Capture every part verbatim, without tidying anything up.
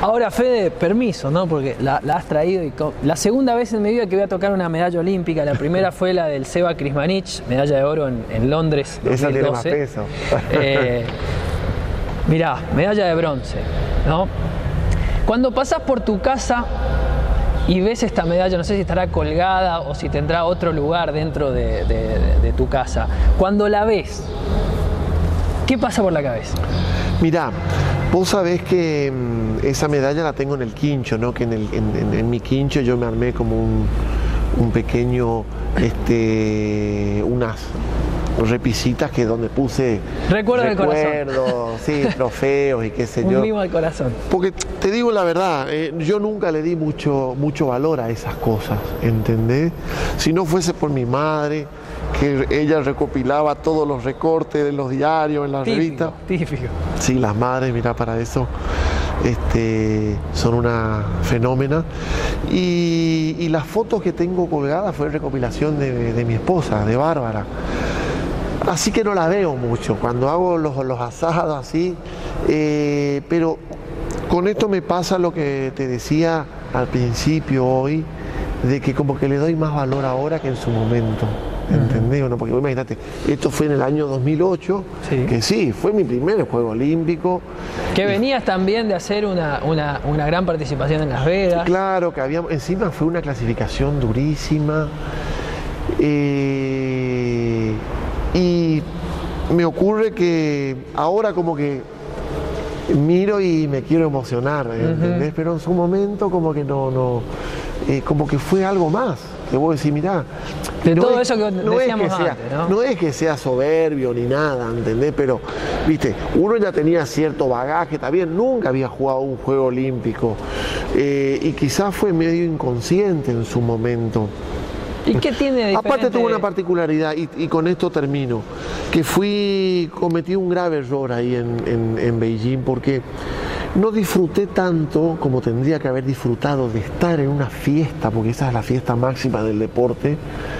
Ahora, Fede, permiso, ¿no? Porque la, la has traído. Y la segunda vez en mi vida que voy a tocar una medalla olímpica. La primera fue la del Seba Krismanich, medalla de oro en, en Londres dos mil doce. Esa tiene más peso. Eh, mirá, medalla de bronce, ¿no? Cuando pasás por tu casa y ves esta medalla, no sé si estará colgada o si tendrá otro lugar dentro de, de, de, de tu casa. Cuando la ves, ¿qué pasa por la cabeza? Mirá, vos sabés que mmm, esa medalla la tengo en el quincho, ¿no? Que en, el, en, en, en mi quincho yo me armé como un, un pequeño, este, unas repisitas que donde puse recuerdos del recuerdos, sí, trofeos y qué sé yo. Un mimo al corazón. Porque te digo la verdad, eh, yo nunca le di mucho, mucho valor a esas cosas, ¿entendés? Si no fuese por mi madre, que ella recopilaba todos los recortes de los diarios, en las típico, revistas. Típico. Sí, las madres, mira, para eso este, son una fenómena. Y, y las fotos que tengo colgadas fue recopilación de, de mi esposa, de Bárbara. Así que no la veo mucho cuando hago los, los asados así, eh, pero con esto me pasa lo que te decía al principio hoy, de que como que le doy más valor ahora que en su momento. ¿Entendés? ¿No? Porque imagínate, esto fue en el año dos mil ocho, sí. que sí, fue mi primer juego olímpico. Que venías también de hacer una, una, una gran participación en Las Vegas. Claro, que habíamos, encima fue una clasificación durísima. Eh, y me ocurre que ahora como que miro y me quiero emocionar, ¿entendés? Uh-huh. Pero en su momento como que no, no eh, como que fue algo más. Que vos decís, mirá, de no todo es, eso que no decíamos es que sea, antes, ¿no? No es que sea soberbio ni nada, ¿entendés? Pero, viste, uno ya tenía cierto bagaje, también nunca había jugado un juego olímpico eh, y quizás fue medio inconsciente en su momento. ¿Y qué tiene de diferente? Aparte tuvo una particularidad, y, y con esto termino, que fui, cometí un grave error ahí en, en, en Beijing, porque no disfruté tanto como tendría que haber disfrutado de estar en una fiesta, porque esa es la fiesta máxima del deporte,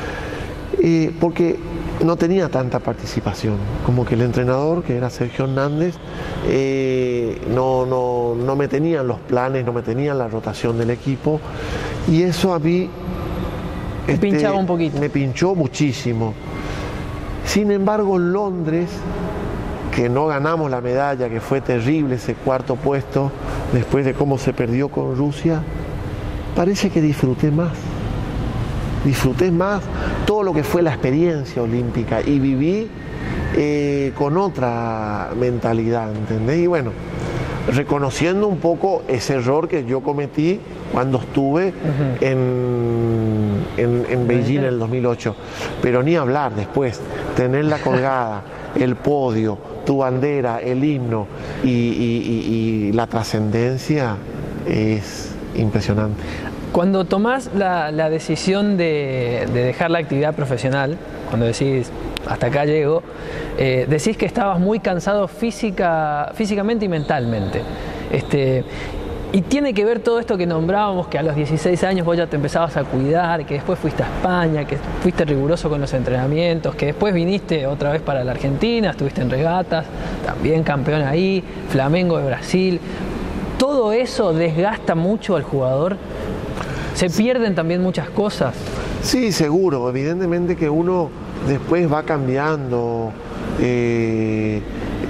eh, porque no tenía tanta participación, como que el entrenador, que era Sergio Hernández, eh, no, no, no me tenían los planes, no me tenían la rotación del equipo, y eso a mí me este, pinchaba un poquito. Me pinchó muchísimo. Sin embargo, en Londres, que no ganamos la medalla, que fue terrible ese cuarto puesto, después de cómo se perdió con Rusia, parece que disfruté más. Disfruté más todo lo que fue la experiencia olímpica y viví eh, con otra mentalidad, ¿entendés? Y bueno, reconociendo un poco ese error que yo cometí cuando estuve uh-huh. en, en, en Beijing en el dos mil ocho. Pero ni hablar después, tenerla colgada, el podio, tu bandera, el himno y, y, y, y la trascendencia es impresionante. Cuando tomás la, la decisión de, de dejar la actividad profesional, cuando decís hasta acá llego, eh, decís que estabas muy cansado física, físicamente y mentalmente. Este, y tiene que ver todo esto que nombrábamos, que a los dieciséis años vos ya te empezabas a cuidar, que después fuiste a España, que fuiste riguroso con los entrenamientos, que después viniste otra vez para la Argentina, estuviste en regatas, también campeón ahí, Flamengo de Brasil. ¿Todo eso desgasta mucho al jugador? ¿Se pierden también muchas cosas? Sí, seguro. Evidentemente que uno después va cambiando. Eh,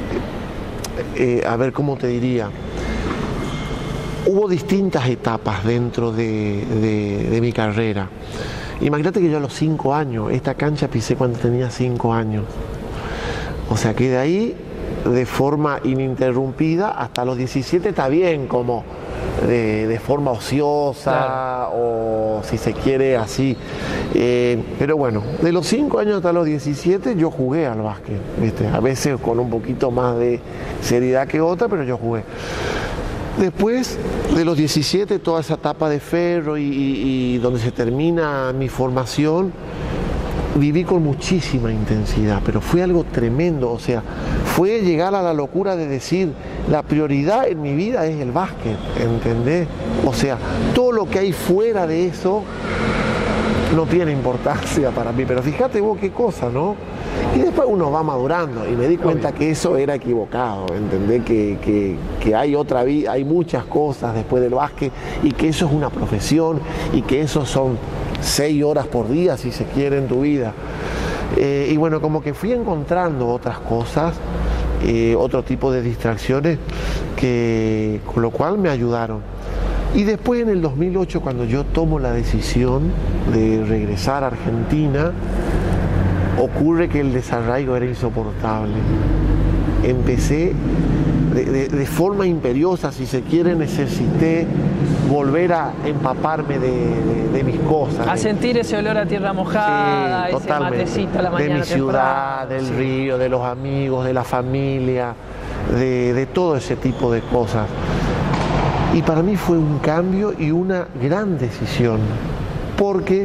eh, a ver, ¿cómo te diría? Hubo distintas etapas dentro de, de, de mi carrera. Imagínate que yo a los cinco años, esta cancha pisé cuando tenía cinco años. O sea que de ahí, de forma ininterrumpida, hasta los diecisiete está bien, como de, de forma ociosa, claro. O si se quiere así. Eh, pero bueno, de los cinco años hasta los diecisiete yo jugué al básquet, ¿viste? A veces con un poquito más de seriedad que otra, pero yo jugué. Después de los diecisiete, toda esa etapa de ferro y, y, y donde se termina mi formación, viví con muchísima intensidad, pero fue algo tremendo, o sea, fue llegar a la locura de decir, la prioridad en mi vida es el básquet, ¿entendés? O sea, todo lo que hay fuera de eso no tiene importancia para mí, pero fíjate vos qué cosa, ¿no? Y después uno va madurando y me di cuenta Obvio. que eso era equivocado, ¿entendés? Que, que, que hay otra vida, hay muchas cosas después del básquet y que eso es una profesión y que eso son seis horas por día, si se quiere, en tu vida. Eh, y bueno, como que fui encontrando otras cosas, eh, otro tipo de distracciones, que, con lo cual me ayudaron. Y después en el dos mil ocho, cuando yo tomo la decisión de regresar a Argentina, ocurre que el desarraigo era insoportable. Empecé de, de, de forma imperiosa, si se quiere, necesité volver a empaparme de, de, de mis cosas. A de, sentir ese olor a tierra mojada, sí, ese matecito a la mañana de mi ciudad, temprano. del Sí. río, de los amigos, de la familia, de, de todo ese tipo de cosas. Y para mí fue un cambio y una gran decisión, porque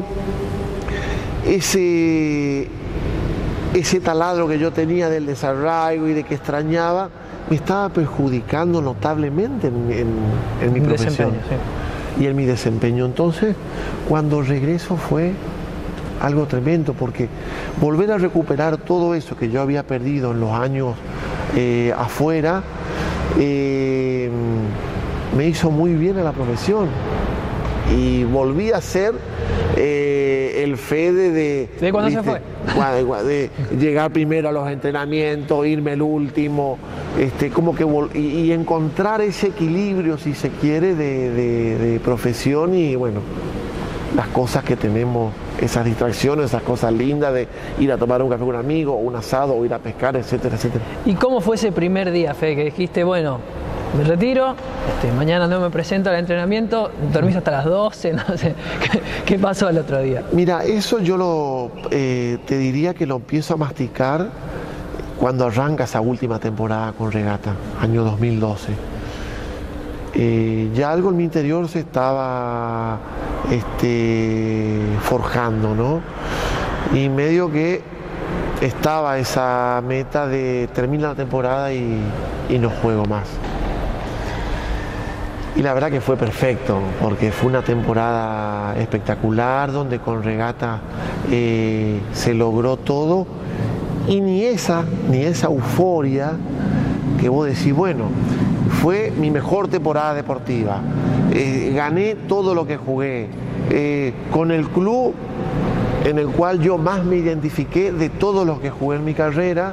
ese, ese taladro que yo tenía del desarraigo y de que extrañaba, me estaba perjudicando notablemente en, en, en mi profesión Desempeño, sí. y en mi desempeño. Entonces, cuando regreso fue algo tremendo, porque volver a recuperar todo eso que yo había perdido en los años eh, afuera, eh, me hizo muy bien a la profesión. Y volví a ser eh, el Fede de... ¿De cuándo se ¿viste? fue? De, de llegar primero a los entrenamientos, irme el último, este, como que vol- y, y encontrar ese equilibrio, si se quiere, de, de, de profesión y bueno, las cosas que tenemos, esas distracciones, esas cosas lindas de ir a tomar un café con un amigo, o un asado, o ir a pescar, etcétera, etcétera. ¿Y cómo fue ese primer día, Fede, que dijiste, bueno, me retiro, este, mañana no me presento al entrenamiento, dormís hasta las doce, no sé, ¿qué, qué pasó el otro día? Mira, eso yo lo, eh, te diría que lo empiezo a masticar cuando arranca esa última temporada con Regata, año dos mil doce. Eh, ya algo en mi interior se estaba este, forjando, ¿no? Y medio que estaba esa meta de terminar la temporada y, y no juego más. Y la verdad que fue perfecto, porque fue una temporada espectacular, donde con Regata eh, se logró todo, y ni esa, ni esa euforia que vos decís, bueno, fue mi mejor temporada deportiva, eh, gané todo lo que jugué, eh, con el club en el cual yo más me identifiqué de todos los que jugué en mi carrera,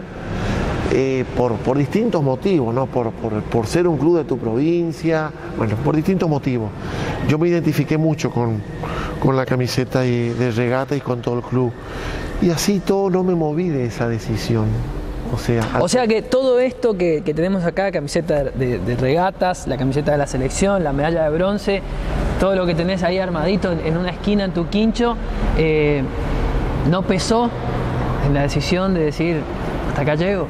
Eh, por, por distintos motivos, ¿no? por, por, por ser un club de tu provincia, bueno, por distintos motivos. Yo me identifiqué mucho con, con la camiseta y, de Regata y con todo el club. Y así todo no me moví de esa decisión. O sea, O sea que todo esto que, que tenemos acá, camiseta de, de regatas, la camiseta de la selección, la medalla de bronce, todo lo que tenés ahí armadito en, en una esquina en tu quincho, eh, ¿no pesó en la decisión de decir, hasta acá llego?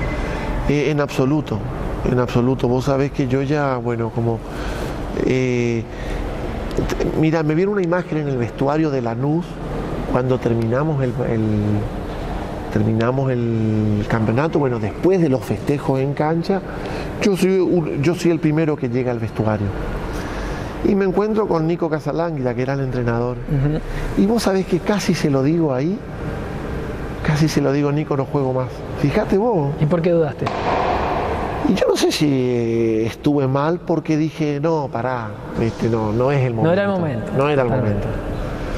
Eh, en absoluto, en absoluto. Vos sabés que yo ya, bueno, como... Eh, t- mira, me vieron una imagen en el vestuario de Lanús cuando terminamos el, el- terminamos el campeonato, bueno, después de los festejos en cancha, yo soy, un- yo soy el primero que llega al vestuario. Y me encuentro con Nico Casalánguila, que era el entrenador. Uh-huh. Y vos sabés que casi se lo digo ahí, casi se lo digo, Nico, no juego más. Fíjate vos. ¿Y por qué dudaste? Y yo no sé si estuve mal porque dije, no, pará, este, no, no es el momento. No era el momento. No era el Totalmente. momento.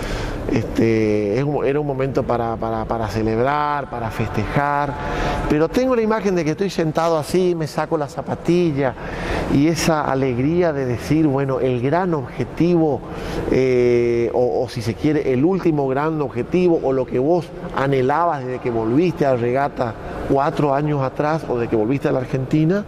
Este, es un- era un momento para, para, para celebrar, para festejar, pero tengo la imagen de que estoy sentado así, me saco la zapatilla y esa alegría de decir, bueno, el gran objetivo, eh, o, o si se quiere, el último gran objetivo, o lo que vos anhelabas desde que volviste a Regata cuatro años atrás, o de que volviste a la Argentina,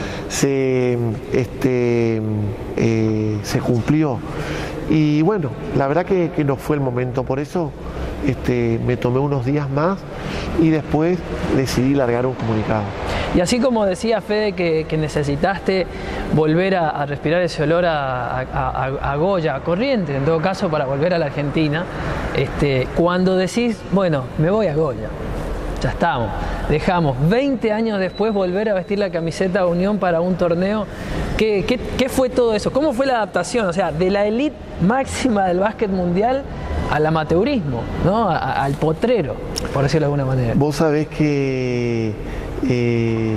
se, este, eh, se cumplió. Y bueno, la verdad que, que no fue el momento, por eso este, me tomé unos días más y después decidí largar un comunicado. Y así como decía Fede que, que necesitaste volver a, a respirar ese olor a, a, a, a Goya, a Corrientes, en todo caso, para volver a la Argentina, este, cuando decís, bueno, me voy a Goya, ya estamos, dejamos veinte años después volver a vestir la camiseta de Unión para un torneo, ¿qué, qué, qué fue todo eso? ¿Cómo fue la adaptación? O sea, de la elite máxima del básquet mundial al amateurismo, ¿no? A, al potrero, por decirlo de alguna manera. Vos sabés que eh,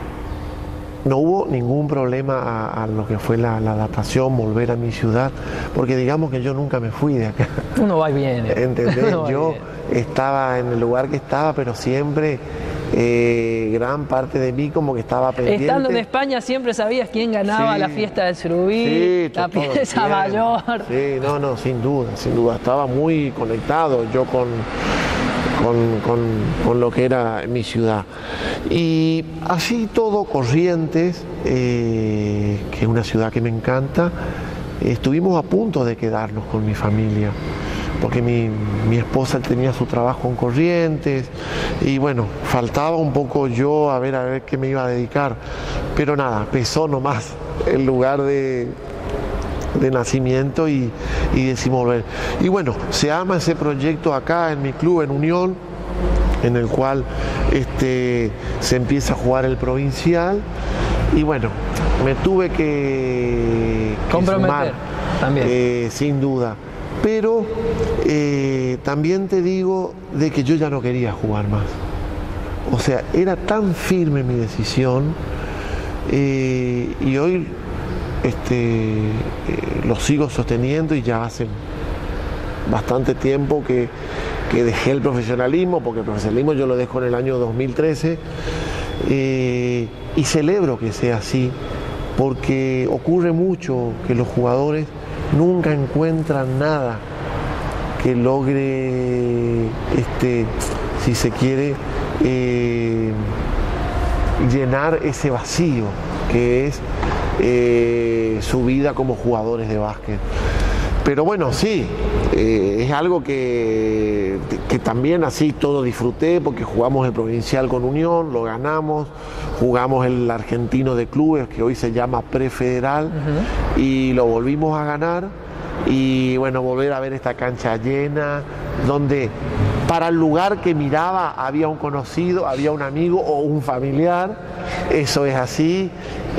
no hubo ningún problema a, a lo que fue la, la adaptación, volver a mi ciudad, porque digamos que yo nunca me fui de acá. Uno va y viene. ¿Entendés? Uno Yo estaba en el lugar que estaba, pero siempre eh, gran parte de mí como que estaba pendiente. Estando en España siempre sabías quién ganaba Sí, la fiesta del Surubí, sí, la todo el pieza tiempo. mayor. Sí, no, no, sin duda, sin duda. Estaba muy conectado yo con, con, con, con lo que era mi ciudad. Y así todo, Corrientes, eh, que es una ciudad que me encanta, estuvimos a punto de quedarnos con mi familia, porque mi, mi esposa tenía su trabajo en Corrientes y bueno, faltaba un poco yo a ver a ver qué me iba a dedicar, pero nada, pesó nomás el lugar de, de nacimiento y, y decidimos volver. Y bueno, se arma ese proyecto acá en mi club, en Unión, en el cual este, se empieza a jugar el provincial y bueno, me tuve que, que comprometer sumar, también. Eh, sin duda. Pero eh, también te digo de que yo ya no quería jugar más. O sea, era tan firme mi decisión eh, y hoy este, eh, lo sigo sosteniendo y ya hace bastante tiempo que, que dejé el profesionalismo, porque el profesionalismo yo lo dejo en el año dos mil trece eh, y celebro que sea así, porque ocurre mucho que los jugadores nunca encuentran nada que logre, este, si se quiere, eh, llenar ese vacío que es eh, su vida como jugadores de básquet. Pero bueno, sí, eh, es algo que, que también así todo disfruté, porque jugamos el provincial con Unión, lo ganamos, jugamos el argentino de clubes, que hoy se llama prefederal, uh-huh. y lo volvimos a ganar, y bueno, volver a ver esta cancha llena, donde para el lugar que miraba había un conocido, había un amigo o un familiar, eso es así,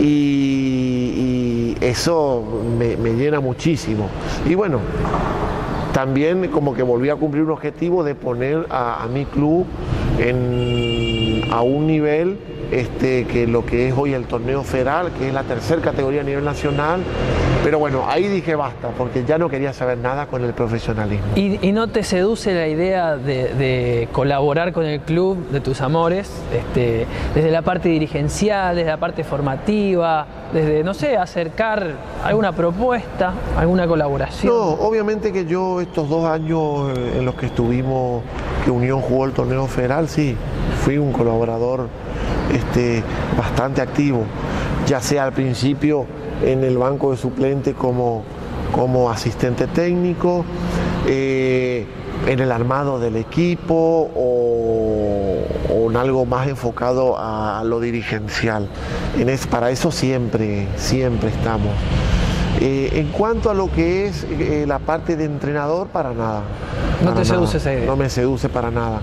y, y eso me, me llena muchísimo. Y bueno, también como que volví a cumplir un objetivo de poner a, a mi club en, a un nivel este, que lo que es hoy el torneo federal, que es la tercera categoría a nivel nacional. Pero bueno, ahí dije basta, porque ya no quería saber nada con el profesionalismo. ¿Y, y no te seduce la idea de, de colaborar con el club de tus amores, este, desde la parte dirigencial, desde la parte formativa, desde, no sé, acercar alguna propuesta, alguna colaboración? No, obviamente que yo estos dos años en los que estuvimos, que Unión jugó el torneo federal, sí, fui un colaborador este, bastante activo, ya sea al principio en el banco de suplente como, como asistente técnico, eh, en el armado del equipo o, o en algo más enfocado a, a lo dirigencial. En es, para eso siempre, siempre estamos. Eh, en cuanto a lo que es eh, la parte de entrenador, para nada. No para te nada, seduce esa idea. No me seduce para nada.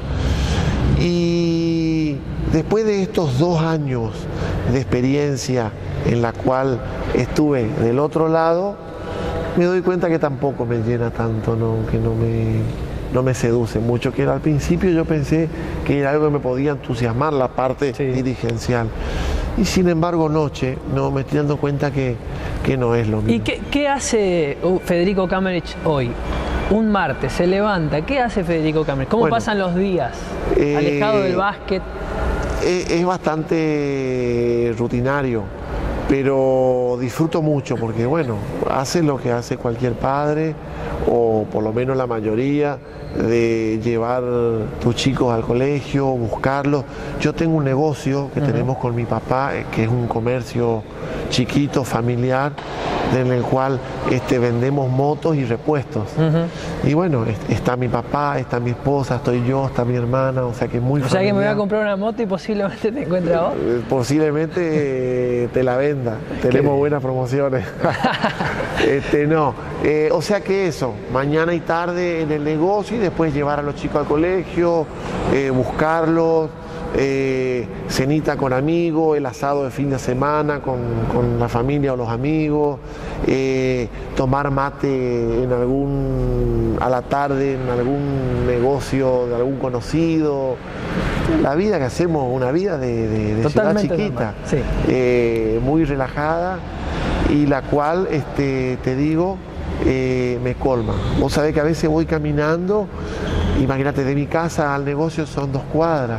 Y después de estos dos años de experiencia en la cual estuve del otro lado, me doy cuenta que tampoco me llena tanto, ¿no? Que no me, no me seduce mucho, que al principio yo pensé que era algo que me podía entusiasmar, la parte sí. dirigencial. Y sin embargo, noche, no me estoy dando cuenta que, que no es lo mío. ¿Y qué, qué hace Federico Kamerich hoy? Un martes, se levanta, ¿qué hace Federico Kamerich? ¿Cómo bueno, pasan los días? Eh, alejado del básquet. Es, es bastante rutinario, pero disfruto mucho porque, bueno, hace lo que hace cualquier padre, o por lo menos la mayoría, de llevar tus chicos al colegio, buscarlos. Yo tengo un negocio que uh-huh. tenemos con mi papá, que es un comercio chiquito, familiar, en el cual este, vendemos motos y repuestos. Uh-huh. Y bueno, está mi papá, está mi esposa, estoy yo, está mi hermana, o sea que es muy O familiar. sea que me voy a comprar una moto y posiblemente te encuentre a vos. Posiblemente te la venda, tenemos buenas promociones. este, no, eh, o sea que eso, mañana y tarde en el negocio y después llevar a los chicos al colegio, eh, buscarlos, eh, cenita con amigos, el asado de fin de semana con, con la familia o los amigos, eh, tomar mate en algún, a la tarde en algún negocio de algún conocido. La vida que hacemos, una vida de, de, de ciudad chiquita, sí. eh, muy relajada, y la cual, este, te digo, eh, me colma. Vos sabés que a veces voy caminando, imagínate, de mi casa al negocio son dos cuadras,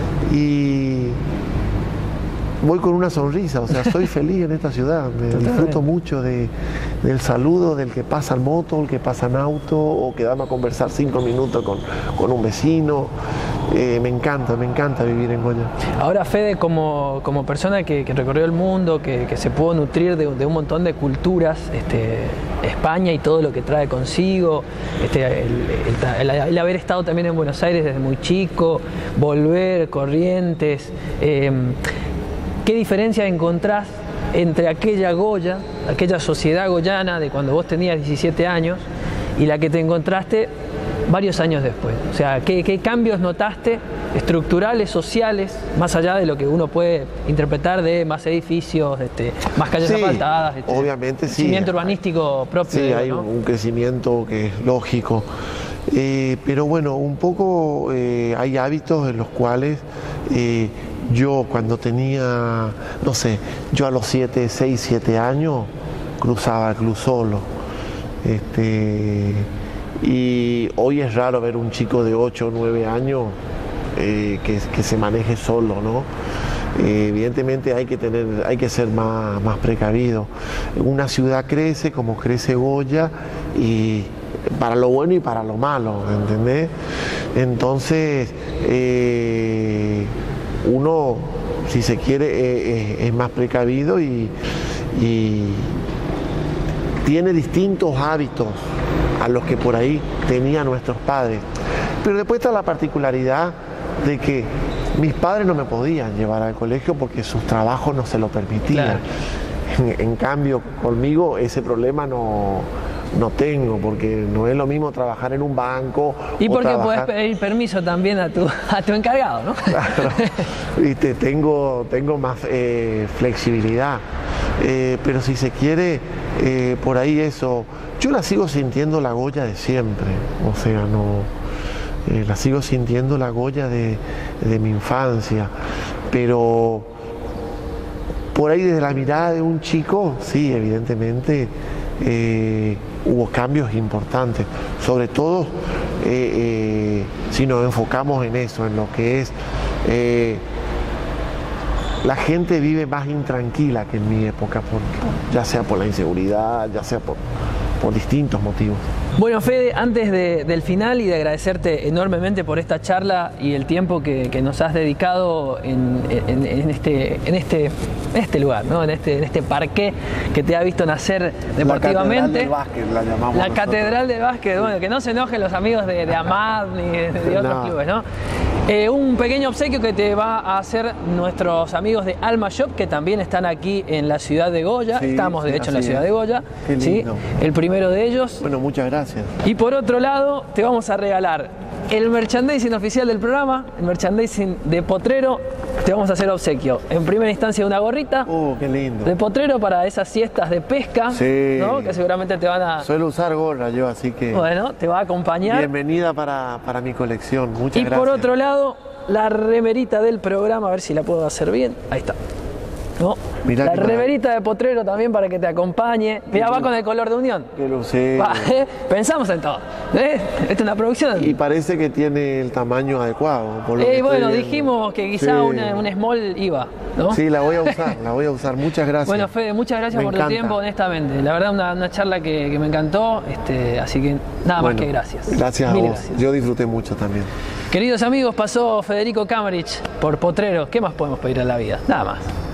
y voy con una sonrisa, o sea, soy feliz en esta ciudad, me disfruto mucho de, del saludo del que pasa en moto, el que pasa en auto, o quedarme a conversar cinco minutos con, con un vecino. Eh, me encanta, me encanta vivir en Goya. Ahora, Fede, como, como persona que, que recorrió el mundo, que, que se pudo nutrir de, de un montón de culturas, este, España y todo lo que trae consigo, este, el, el, el, el haber estado también en Buenos Aires desde muy chico, volver, Corrientes, eh, ¿qué diferencia encontrás entre aquella Goya, aquella sociedad goyana de cuando vos tenías diecisiete años, y la que te encontraste varios años después? O sea, ¿qué, qué cambios notaste estructurales, sociales, más allá de lo que uno puede interpretar de más edificios, este, más calles sí, asfaltadas, este, obviamente sí, crecimiento urbanístico propio? Sí, de, hay ¿no? un crecimiento que es lógico, eh, pero bueno, un poco eh, hay hábitos en los cuales eh, yo cuando tenía, no sé, yo a los siete, seis, siete años cruzaba el club solo. Este, y hoy es raro ver un chico de ocho o nueve años eh, que, que se maneje solo, ¿no? Eh, evidentemente hay que tener, hay que ser más, más precavido. Una ciudad crece como crece Goya, y para lo bueno y para lo malo, ¿entendés? Entonces, eh, uno, si se quiere, eh, es más precavido y, y tiene distintos hábitos a los que por ahí tenían nuestros padres. Pero después está la particularidad de que mis padres no me podían llevar al colegio porque sus trabajos no se lo permitían. Claro. En, en cambio, conmigo ese problema no, no tengo, porque no es lo mismo trabajar en un banco. Y porque trabajar... podés pedir permiso también a tu, a tu encargado, ¿no? Claro, viste, tengo, tengo más eh, flexibilidad. Eh, pero si se quiere, eh, por ahí eso, yo la sigo sintiendo la Goya de siempre, o sea, no, eh, la sigo sintiendo la Goya de, de mi infancia, pero por ahí desde la mirada de un chico, sí, evidentemente eh, hubo cambios importantes, sobre todo eh, eh, si nos enfocamos en eso, en lo que es... Eh, la gente vive más intranquila que en mi época, por, ya sea por la inseguridad, ya sea por, por distintos motivos. Bueno, Fede, antes de, del final y de agradecerte enormemente por esta charla y el tiempo que, que nos has dedicado en, en, en, este, en, este, en este lugar, ¿no? en, este, en este parque que te ha visto nacer deportivamente. La Catedral del Básquet la llamamos La nosotros. Catedral del Básquet, bueno, que no se enojen los amigos de, de Amad ni de, de otros no. clubes, ¿no? Eh, un pequeño obsequio que te va a hacer nuestros amigos de Alma Shop, que también están aquí en la ciudad de Goya. Sí, Estamos de sí, hecho en la ciudad es. de Goya. Qué ¿sí? El primero de ellos. Bueno, muchas gracias. Y por otro lado, te vamos a regalar el merchandising oficial del programa, el merchandising de Potrero. Te vamos a hacer obsequio. En primera instancia una gorrita oh, qué lindo. de Potrero para esas siestas de pesca, sí. ¿no? Que seguramente te van a... Suelo usar gorra yo, así que... Bueno, te va a acompañar. Bienvenida para, para mi colección, muchas y gracias. Y por otro lado, la remerita del programa, a ver si la puedo hacer bien. Ahí está. ¿No? La remerita de Potrero también para que te acompañe. Mirá, va con el color de Unión. Que lo sé. Va, ¿eh? Pensamos en todo. ¿Eh? Esta es una producción. Y parece que tiene el tamaño adecuado. Por lo eh, que bueno, dijimos que quizá sí. una, un small iba, ¿no? Sí, la voy a usar, la voy a usar. Muchas gracias. Bueno, Fede, muchas gracias me por encanta. tu tiempo, honestamente. La verdad, una, una charla que, que me encantó. Este, así que nada bueno, más que gracias. Gracias Mil a vos. Gracias. Yo disfruté mucho también. Queridos amigos, pasó Federico Kamerich por Potrero. ¿Qué más podemos pedir a la vida? Nada más.